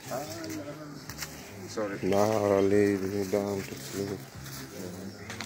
Sorry. Now I lay me down to sleep.